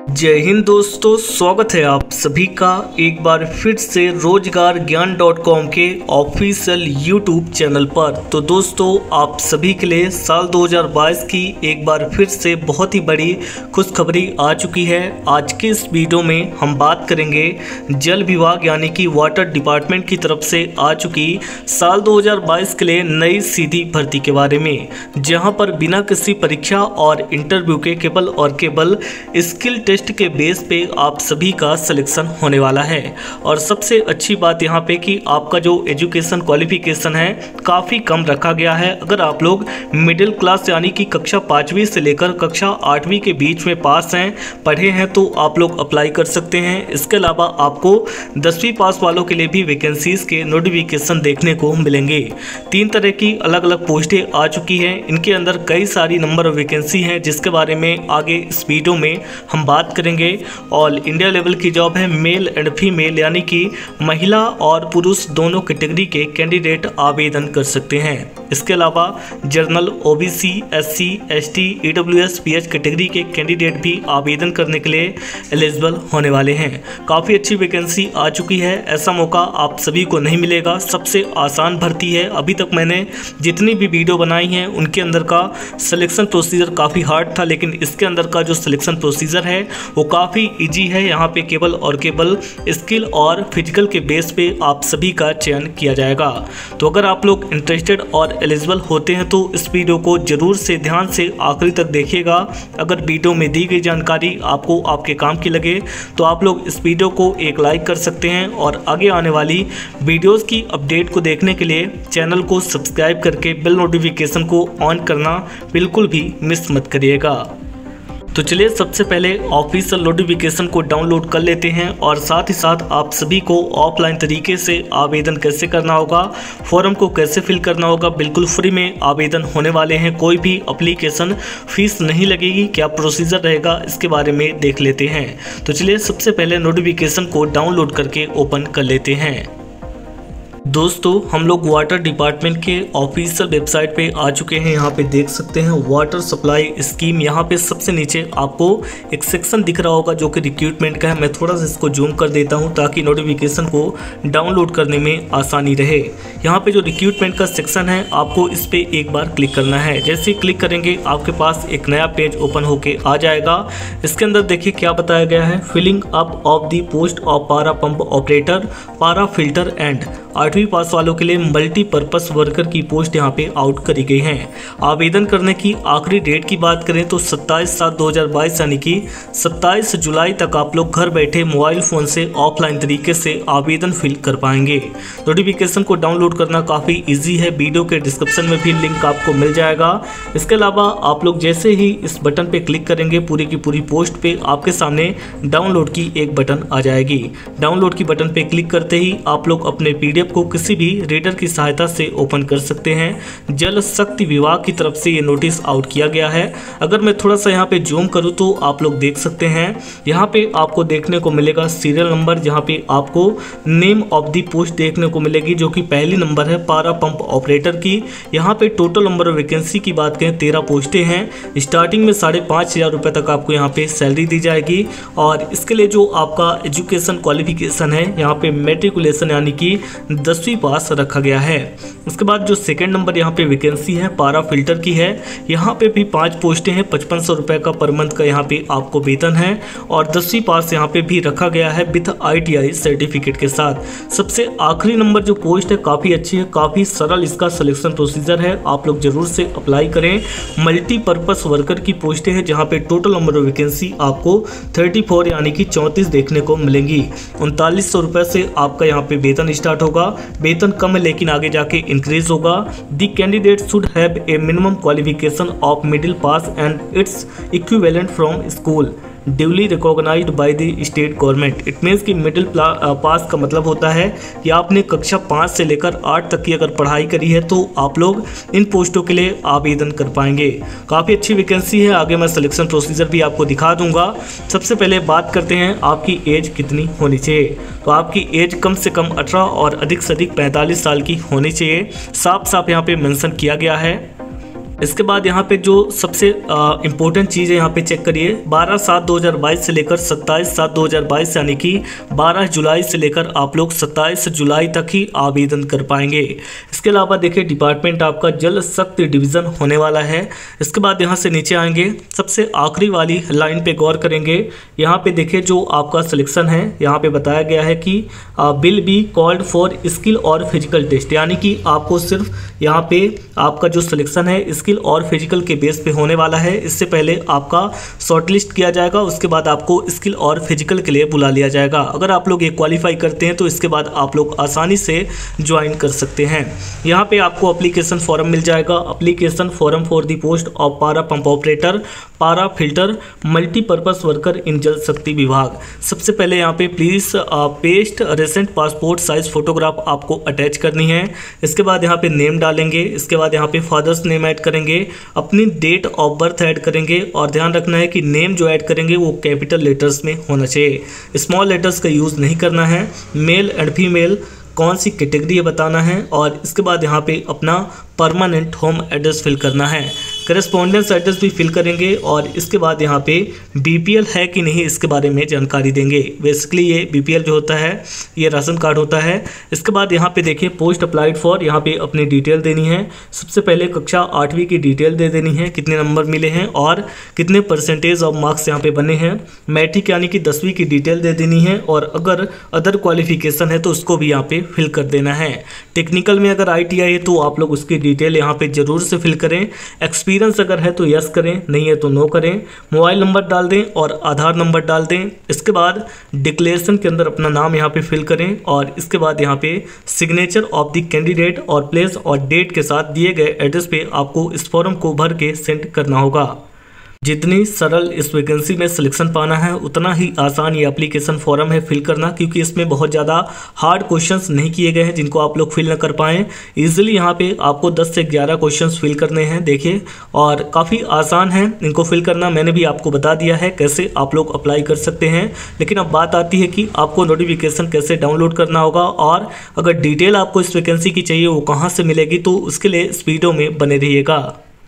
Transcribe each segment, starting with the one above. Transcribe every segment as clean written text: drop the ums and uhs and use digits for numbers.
जय हिंद दोस्तों, स्वागत है आप सभी का एक बार फिर से रोजगार ज्ञान .com के ऑफिशियल यूट्यूब चैनल पर। तो दोस्तों, आप सभी के लिए साल 2022 की एक बार फिर से बहुत ही बड़ी खुशखबरी आ चुकी है। आज के इस वीडियो में हम बात करेंगे जल विभाग यानी कि वाटर डिपार्टमेंट की तरफ से आ चुकी साल 2022 के लिए नई सीधी भर्ती के बारे में, जहां पर बिना किसी परीक्षा और इंटरव्यू के केवल स्किल टेस्ट के बेस पे आप सभी का सिलेक्शन होने वाला है। और सबसे अच्छी बात यहाँ पे कि आपका जो एजुकेशन क्वालिफिकेशन है काफ़ी कम रखा गया है। अगर आप लोग मिडिल क्लास यानी कि कक्षा 5वीं से लेकर कक्षा 8वीं के बीच में पास हैं, पढ़े हैं, तो आप लोग अप्लाई कर सकते हैं। इसके अलावा आपको 10वीं पास वालों के लिए भी वैकेंसीज के नोटिफिकेशन देखने को मिलेंगे। 3 तरह की अलग अलग पोस्टें आ चुकी हैं। इनके अंदर कई सारी नंबर ऑफ वैकेंसी हैं, जिसके बारे में आगे इस वीडियो में हम बात करेंगे। ऑल इंडिया लेवल की जॉब है, मेल एंड फीमेल यानी कि महिला और पुरुष दोनों कैटेगरी के कैंडिडेट आवेदन कर सकते हैं। इसके अलावा general, OBC, SC, ST, EWS, PH category के कैंडिडेट भी आवेदन करने के लिए एलिजिबल होने वाले हैं। काफ़ी अच्छी वैकेंसी आ चुकी है। ऐसा मौका आप सभी को नहीं मिलेगा। सबसे आसान भर्ती है। अभी तक मैंने जितनी भी वीडियो बनाई हैं उनके अंदर का सिलेक्शन प्रोसीजर काफ़ी हार्ड था, लेकिन इसके अंदर का जो सिलेक्शन प्रोसीजर है वो काफ़ी इजी है। यहाँ पे केवल और केवल स्किल और फिजिकल के बेस पे आप सभी का चयन किया जाएगा। तो अगर आप लोग इंटरेस्टेड और एलिजिबल होते हैं तो इस वीडियो को जरूर से ध्यान से आखिरी तक देखिएगा। अगर वीडियो में दी गई जानकारी आपको आपके काम की लगे तो आप लोग इस वीडियो को एक लाइक कर सकते हैं, और आगे आने वाली वीडियोस की अपडेट को देखने के लिए चैनल को सब्सक्राइब करके बेल नोटिफिकेशन को ऑन करना बिल्कुल भी मिस मत करिएगा। तो चलिए सबसे पहले ऑफिशियल नोटिफिकेशन को डाउनलोड कर लेते हैं, और साथ ही साथ आप सभी को ऑफलाइन तरीके से आवेदन कैसे करना होगा, फॉर्म को कैसे फिल करना होगा, बिल्कुल फ्री में आवेदन होने वाले हैं। कोई भी एप्लीकेशन फीस नहीं लगेगी। क्या प्रोसीजर रहेगा इसके बारे में देख लेते हैं। तो चलिए सबसे पहले नोटिफिकेशन को डाउनलोड करके ओपन कर लेते हैं। दोस्तों, हम लोग वाटर डिपार्टमेंट के ऑफिशियल वेबसाइट पे आ चुके हैं। यहाँ पे देख सकते हैं वाटर सप्लाई स्कीम। यहाँ पे सबसे नीचे आपको एक सेक्शन दिख रहा होगा जो कि रिक्रूटमेंट का है। मैं थोड़ा सा इसको जूम कर देता हूँ ताकि नोटिफिकेशन को डाउनलोड करने में आसानी रहे। यहाँ पे जो रिक्रूटमेंट का सेक्शन है आपको इस पर एक बार क्लिक करना है। जैसे ही क्लिक करेंगे आपके पास एक नया पेज ओपन होके आ जाएगा। इसके अंदर देखिए क्या बताया गया है। Filling up of the post of पारा पंप ऑपरेटर, पारा फिल्टर एंड 8वीं पास वालों के लिए मल्टीपर्पस वर्कर की पोस्ट यहाँ पे आउट करी गई हैं। आवेदन करने की आखिरी डेट की बात करें तो 27/7/2022 यानी कि 27 जुलाई तक आप लोग घर बैठे मोबाइल फ़ोन से ऑफलाइन तरीके से आवेदन फिल कर पाएंगे। नोटिफिकेशन को डाउनलोड करना काफ़ी ईजी है। वीडियो के डिस्क्रिप्शन में भी लिंक आपको मिल जाएगा। इसके अलावा आप लोग जैसे ही इस बटन पर क्लिक करेंगे पूरी की पूरी पोस्ट पे आपके सामने डाउनलोड की एक बटन आ जाएगी। डाउनलोड की बटन पर क्लिक करते ही आप लोग अपने PDF को किसी भी रीडर की सहायता से ओपन कर सकते हैं। जल शक्ति विभाग की तरफ से ये नोटिस आउट किया गया है। अगर मैं थोड़ा सा यहाँ पे जूम करूँ तो आप लोग देख सकते हैं। यहाँ पे आपको देखने को मिलेगा सीरियल नंबर, जहाँ पे आपको नेम ऑफ द पोस्ट देखने को मिलेगी, जो कि पहली नंबर है पारा पंप ऑपरेटर की। यहाँ पे टोटल नंबर ऑफ वैकेंसी की बात करें 13 पोस्टें हैं। स्टार्टिंग में 5,500 रुपये तक आपको यहाँ पे सैलरी दी जाएगी। और इसके लिए जो आपका एजुकेशन क्वालिफिकेशन है यहाँ पे मेट्रिकुलेशन यानी कि 10वीं पास रखा गया है। उसके बाद जो सेकंड नंबर यहाँ पे वैकेंसी है पारा फिल्टर की है। यहाँ पे भी 5 पोस्टें हैं। 5500 रुपये का पर मंथ का यहाँ पे आपको वेतन है, और 10वीं पास यहाँ पे भी रखा गया है विथ ITI सर्टिफिकेट के साथ। सबसे आखिरी नंबर जो पोस्ट है काफ़ी अच्छी है, काफ़ी सरल इसका सिलेक्शन प्रोसीजर है। आप लोग जरूर से अप्लाई करें। मल्टीपर्पस वर्कर की पोस्टें हैं, जहाँ पे टोटल नंबर ऑफ वैकेंसी आपको 34 यानी कि 34 देखने को मिलेंगी। 3900 रुपये से आपका यहाँ पे वेतन स्टार्ट होगा। वेतन कम है लेकिन आगे जाके इंक्रीज होगा। The candidate should have a minimum qualification of middle pass and its equivalent from school duly recognised by the state government. It means कि मिडिल पास का मतलब होता है कि आपने कक्षा 5 से लेकर 8 तक की अगर पढ़ाई करी है तो आप लोग इन पोस्टों के लिए आवेदन कर पाएंगे। काफ़ी अच्छी वैकेंसी है। आगे मैं सिलेक्शन प्रोसीजर भी आपको दिखा दूंगा। सबसे पहले बात करते हैं आपकी एज कितनी होनी चाहिए। तो आपकी एज कम से कम 18 और अधिक से अधिक 45 साल की होनी चाहिए। साफ साफ यहाँ पे मेंशन किया गया है। इसके बाद यहाँ पे जो सबसे इम्पोर्टेंट चीज़ है यहाँ पे चेक करिए, 12/7/2022 से लेकर 27/7/2022 यानी कि 12 जुलाई से लेकर आप लोग 27 जुलाई तक ही आवेदन कर पाएंगे। इसके अलावा देखिए डिपार्टमेंट आपका जल शक्ति डिवीज़न होने वाला है। इसके बाद यहाँ से नीचे आएंगे, सबसे आखिरी वाली लाइन पे गौर करेंगे। यहाँ पे देखिए जो आपका सिलेक्शन है यहाँ पे बताया गया है कि will be called for skill और फिजिकल टेस्ट, यानी कि आपको सिर्फ यहाँ पे आपका जो सिलेक्शन है स्किल और फिजिकल के बेस पे होने वाला है। इससे पहले आपका शॉर्टलिस्ट किया जाएगा, उसके बाद आपको स्किल और फिजिकल के लिए बुला लिया जाएगा। अगर आप लोग ये क्वालिफाई करते हैं तो इसके बाद आप लोग आसानी से ज्वाइन कर सकते हैं। यहाँ पे आपको एप्लीकेशन फॉर्म मिल जाएगा, application form for the post of पारा पंप ऑपरेटर, पारा filter, multipurpose worker in Jal Shakti Vibhag. सबसे पहले यहाँ पे please paste recent passport size photograph आपको अटैच करनी है। इसके बाद यहाँ पे नेम डालेंगे, इसके बाद यहाँ पे फादर्स नेम ऐड करेंगे, अपनी डेट ऑफ बर्थ ऐड करेंगे और ध्यान रखना है कि नेम जो ऐड करेंगे वो कैपिटल लेटर्स में होना चाहिए, स्मॉल लेटर्स का यूज़ नहीं करना है। मेल एंड फीमेल कौन सी कैटेगरी है बताना है और इसके बाद यहाँ पे अपना परमानेंट होम एड्रेस फिल करना है। करेस्पॉन्डेंस एड्रेस भी फिल करेंगे और इसके बाद यहाँ पे बीपीएल है कि नहीं इसके बारे में जानकारी देंगे। बेसिकली ये बीपीएल जो होता है ये राशन कार्ड होता है। इसके बाद यहाँ पे देखिए पोस्ट अप्लाइड फॉर, यहाँ पे अपनी डिटेल देनी है। सबसे पहले कक्षा 8वीं की डिटेल दे देनी है, कितने नंबर मिले हैं और कितने परसेंटेज ऑफ मार्क्स यहाँ पे बने हैं। मैट्रिक यानी कि 10वीं की डिटेल दे देनी है और अगर अदर क्वालिफिकेशन है तो उसको भी यहाँ पे फिल कर देना है। टेक्निकल में अगर ITI है तो आप लोग उसकी डिटेल यहाँ पे जरूर से फिल करें। एक्सपीरियंस अगर है तो यस करें, नहीं है तो नो करें। मोबाइल नंबर डाल दें और आधार नंबर डाल दें। इसके बाद डिक्लेरेशन के अंदर अपना नाम यहाँ पे फिल करें और इसके बाद यहाँ पे सिग्नेचर ऑफ द कैंडिडेट और प्लेस और डेट के साथ दिए गए एड्रेस पे आपको इस फॉर्म को भर के सेंड करना होगा। जितनी सरल इस वैकेंसी में सिलेक्शन पाना है उतना ही आसान ये एप्लीकेशन फॉर्म है फिल करना, क्योंकि इसमें बहुत ज़्यादा हार्ड क्वेश्चंस नहीं किए गए हैं जिनको आप लोग फिल न कर पाएँ। ईजिली यहाँ पे आपको 10 से 11 क्वेश्चंस फिल करने हैं देखिए, और काफ़ी आसान है इनको फिल करना। मैंने भी आपको बता दिया है कैसे आप लोग अप्लाई कर सकते हैं, लेकिन अब बात आती है कि आपको नोटिफिकेशन कैसे डाउनलोड करना होगा और अगर डिटेल आपको इस वैकेंसी की चाहिए वो कहाँ से मिलेगी, तो उसके लिए इस वीडियो में बने रहिएगा।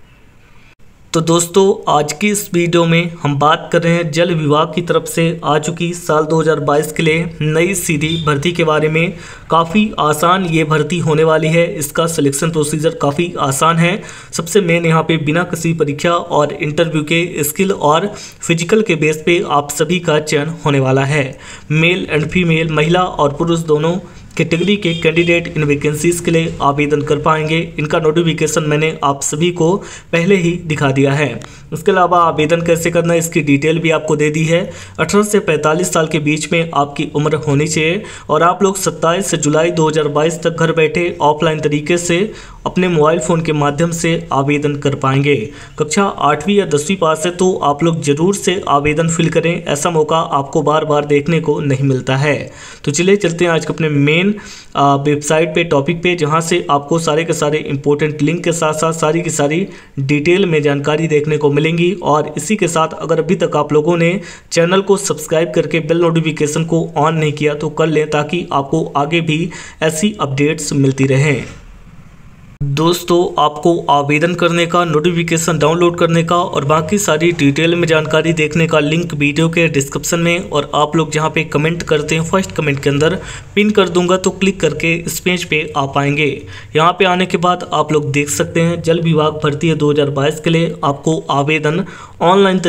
तो दोस्तों आज की इस वीडियो में हम बात कर रहे हैं जल विभाग की तरफ से आ चुकी साल 2022 के लिए नई सीधी भर्ती के बारे में। काफ़ी आसान ये भर्ती होने वाली है, इसका सिलेक्शन प्रोसीजर काफ़ी आसान है। सबसे मेन यहाँ पे बिना किसी परीक्षा और इंटरव्यू के स्किल और फिजिकल के बेस पे आप सभी का चयन होने वाला है। मेल एंड फीमेल, महिला और पुरुष दोनों कैटेगरी के कैंडिडेट इन वैकेंसीज के लिए आवेदन कर पाएंगे। इनका नोटिफिकेशन मैंने आप सभी को पहले ही दिखा दिया है। इसके अलावा आवेदन कैसे करना है इसकी डिटेल भी आपको दे दी है। 18 से 45 साल के बीच में आपकी उम्र होनी चाहिए और आप लोग 27 जुलाई 2022 तक घर बैठे ऑफलाइन तरीके से अपने मोबाइल फ़ोन के माध्यम से आवेदन कर पाएंगे। कक्षा 8वीं या 10वीं पास है तो आप लोग ज़रूर से आवेदन फिल करें, ऐसा मौका आपको बार बार देखने को नहीं मिलता है। तो चलिए चलते हैं आज के अपने मेन वेबसाइट पे, टॉपिक पे, जहां से आपको सारे के सारे इंपॉर्टेंट लिंक के साथ साथ सारी की सारी डिटेल में जानकारी देखने को मिलेंगी। और इसी के साथ अगर अभी तक आप लोगों ने चैनल को सब्सक्राइब करके बेल नोटिफिकेशन को ऑन नहीं किया तो कर लें, ताकि आपको आगे भी ऐसी अपडेट्स मिलती रहें। दोस्तों आपको आवेदन करने का, नोटिफिकेशन डाउनलोड करने का और बाकी सारी डिटेल में जानकारी देखने का लिंक वीडियो के डिस्क्रिप्शन में और आप लोग जहां पे कमेंट करते हैं फर्स्ट कमेंट के अंदर पिन कर दूंगा, तो क्लिक करके इस पेज पे आ पाएंगे। यहां पे आने के बाद आप लोग देख सकते हैं जल विभाग भर्ती 2022 के लिए आपको आवेदन ऑफलाइन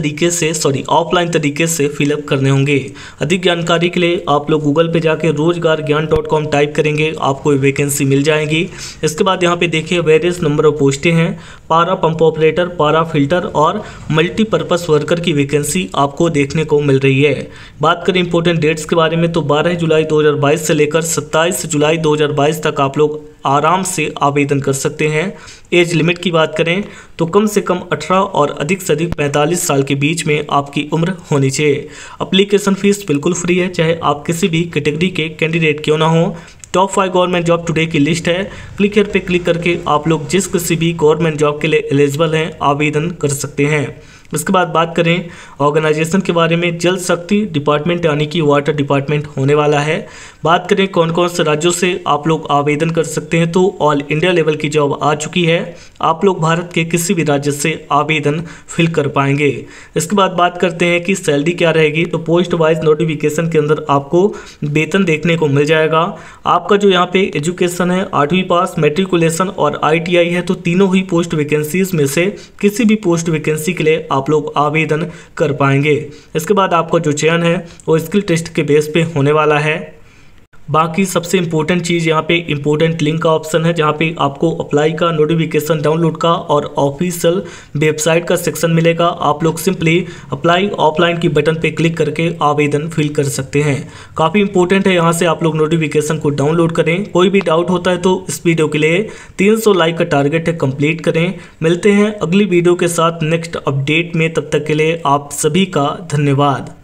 तरीके से फिलअप करने होंगे। अधिक जानकारी के लिए आप लोग गूगल पे जाके rozgargyan.com टाइप करेंगे, आपको वैकेंसी मिल जाएगी। इसके बाद यहाँ पे देखिए वेरियस नंबर ऑफ पोस्टें हैं, पारा पंप ऑपरेटर, पारा फिल्टर और मल्टीपर्पज वर्कर की वैकेंसी आपको देखने को मिल रही है। बात करें इंपॉर्टेंट डेट्स के बारे में तो 12 जुलाई 2022 से लेकर 27 जुलाई 2022 तक आप लोग आराम से आवेदन कर सकते हैं। एज लिमिट की बात करें तो कम से कम 18 और अधिक से अधिक 45 साल के बीच में आपकी उम्र होनी चाहिए। एप्लीकेशन फीस बिल्कुल फ्री है, चाहे आप किसी भी कैटेगरी के कैंडिडेट क्यों ना हो। टॉप 5 गवर्नमेंट जॉब टुडे की लिस्ट है, क्लिक हियर पे क्लिक करके आप लोग जिस किसी भी गवर्नमेंट जॉब के लिए एलिजिबल हैं आवेदन कर सकते हैं। इसके बाद बात करें ऑर्गेनाइजेशन के बारे में, जल शक्ति डिपार्टमेंट यानी कि वाटर डिपार्टमेंट होने वाला है। बात करें कौन कौन से राज्यों से आप लोग आवेदन कर सकते हैं, तो ऑल इंडिया लेवल की जॉब आ चुकी है। आप लोग भारत के किसी भी राज्य से आवेदन फिल कर पाएंगे। इसके बाद बात करते हैं कि सैलरी क्या रहेगी, तो पोस्ट वाइज नोटिफिकेशन के अंदर आपको वेतन देखने को मिल जाएगा। आपका जो यहाँ पे एजुकेशन है 8वीं पास, मैट्रिकुलेशन और ITI है, तो तीनों ही पोस्ट वैकेंसीज में से किसी भी पोस्ट वैकेंसी के लिए आप लोग आवेदन कर पाएंगे। इसके बाद आपका जो चयन है वो स्किल टेस्ट के बेस पे होने वाला है। बाकी सबसे इंपॉर्टेंट चीज़ यहाँ पे इंपॉर्टेंट लिंक का ऑप्शन है, जहाँ पे आपको अप्लाई का, नोटिफिकेशन डाउनलोड का और ऑफिशियल वेबसाइट का सेक्शन मिलेगा। आप लोग सिंपली अप्लाई ऑफलाइन की बटन पे क्लिक करके आवेदन फिल कर सकते हैं। काफ़ी इंपॉर्टेंट है, यहाँ से आप लोग नोटिफिकेशन को डाउनलोड करें। कोई भी डाउट होता है तो इस वीडियो के लिए 300 लाइक का टारगेट है, कंप्लीट करें। मिलते हैं अगली वीडियो के साथ नेक्स्ट अपडेट में, तब तक के लिए आप सभी का धन्यवाद।